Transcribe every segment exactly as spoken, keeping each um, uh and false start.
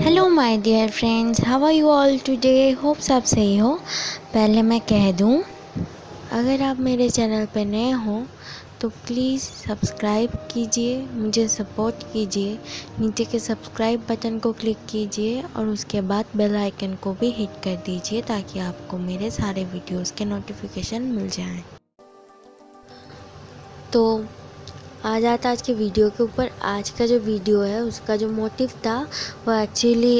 Hello my dear friends, how are you all today. Hope सब सही हो। पहले मैं कह दूं, अगर आप मेरे चैनल पर नए हो तो प्लीज़ सब्सक्राइब कीजिए, मुझे सपोर्ट कीजिए। नीचे के सब्सक्राइब बटन को क्लिक कीजिए और उसके बाद बेल आइकन को भी हिट कर दीजिए ताकि आपको मेरे सारे वीडियोस के नोटिफिकेशन मिल जाएं। तो आ जाता आज के वीडियो के ऊपर। आज का जो वीडियो है उसका जो मोटिव था वो एक्चुअली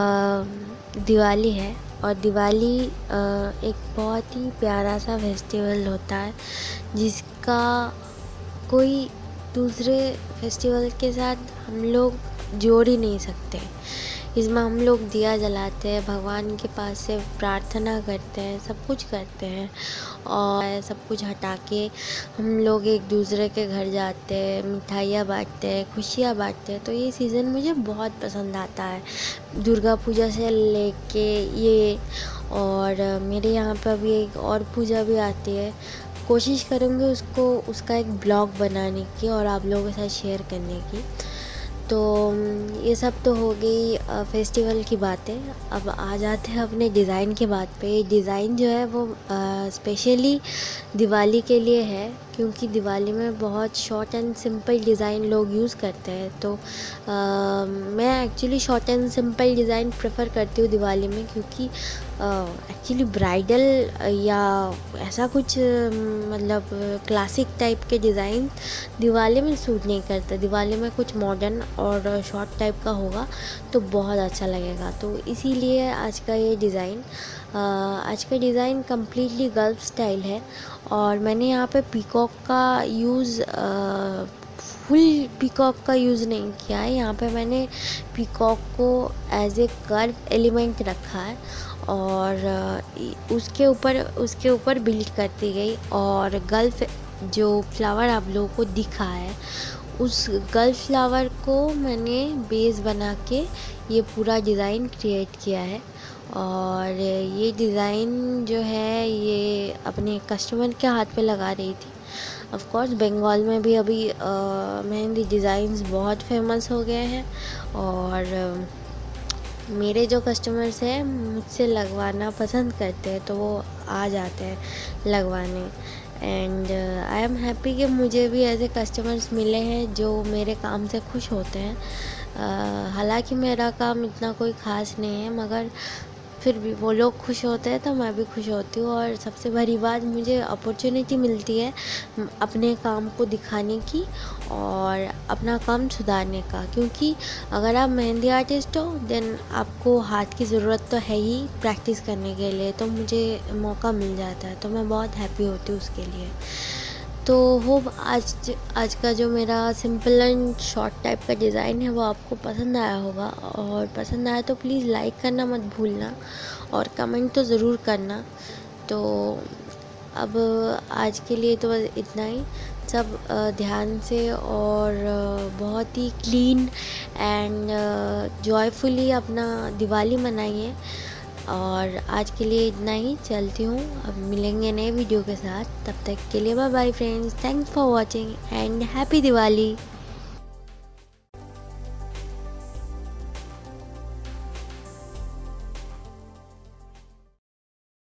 दिवाली है। और दिवाली एक बहुत ही प्यारा सा फेस्टिवल होता है जिसका कोई दूसरे फेस्टिवल के साथ हम लोग जोड़ ही नहीं सकते। इसमें हम लोग दिया जलाते हैं, भगवान के पास से प्रार्थना करते हैं, सब कुछ करते हैं और सब कुछ हटा के हम लोग एक दूसरे के घर जाते हैं, मिठाइयाँ बांटते हैं, खुशियाँ बांटते हैं। तो ये सीज़न मुझे बहुत पसंद आता है, दुर्गा पूजा से लेके ये। और मेरे यहाँ पर अभी एक और पूजा भी आती है, कोशिश करूँगी उसको उसका एक ब्लॉग बनाने की और आप लोगों के साथ शेयर करने की। तो ये सब तो हो गई फेस्टिवल की बातें। अब आ जाते हैं अपने डिज़ाइन के बात पे। ये डिज़ाइन जो है वो स्पेशली दिवाली के लिए है, क्योंकि दिवाली में बहुत शॉर्ट एंड सिंपल डिज़ाइन लोग यूज़ करते हैं। तो आ, मैं actually short and simple design prefer करती हूँ दिवाली में, क्योंकि एक्चुअली ब्राइडल या ऐसा कुछ मतलब क्लासिक टाइप के डिज़ाइन दिवाली में सूट नहीं करता। दिवाली में कुछ मॉडर्न और शॉर्ट टाइप का होगा तो बहुत अच्छा लगेगा। तो इसीलिए आज का ये डिज़ाइन आज का डिज़ाइन कम्प्लीटली गल्फ स्टाइल है। और मैंने यहाँ पे पीकॉक का यूज़ फुल पीकॉक का यूज़ नहीं किया है। यहाँ पे मैंने पीकॉक को एज ए कर्व एलिमेंट रखा है और उसके ऊपर उसके ऊपर बिल्ड करती गई। और गल्फ जो फ्लावर आप लोगों को दिखा है उस गल्फ फ्लावर को मैंने बेस बना के ये पूरा डिज़ाइन क्रिएट किया है। और ये डिज़ाइन जो है ये अपने कस्टमर के हाथ पे लगा रही थी। ऑफ कोर्स बंगाल में भी अभी मेहंदी डिज़ाइंस बहुत फेमस हो गए हैं और मेरे जो कस्टमर्स हैं मुझसे लगवाना पसंद करते हैं तो वो आ जाते हैं लगवाने। एंड आई एम हैप्पी कि मुझे भी ऐसे कस्टमर्स मिले हैं जो मेरे काम से खुश होते हैं। uh, हालांकि मेरा काम इतना कोई ख़ास नहीं है, मगर फिर भी वो लोग खुश होते हैं तो मैं भी खुश होती हूँ। और सबसे बड़ी बात, मुझे अपॉर्चुनिटी मिलती है अपने काम को दिखाने की और अपना काम सुधारने का। क्योंकि अगर आप मेहंदी आर्टिस्ट हो देन आपको हाथ की ज़रूरत तो है ही प्रैक्टिस करने के लिए, तो मुझे मौका मिल जाता है तो मैं बहुत हैप्पी होती हूँ उसके लिए। तो होप आज आज का जो मेरा सिंपल एंड शॉर्ट टाइप का डिज़ाइन है वो आपको पसंद आया होगा। और पसंद आया तो प्लीज़ लाइक करना मत भूलना और कमेंट तो ज़रूर करना। तो अब आज के लिए तो बस इतना ही। सब ध्यान से और बहुत ही क्लीन एंड जॉयफुली अपना दिवाली मनाइए। और आज के लिए इतना ही, चलती हूँ। अब मिलेंगे नए वीडियो के साथ, तब तक के लिए bye bye friends. Thanks for watching and happy Diwali.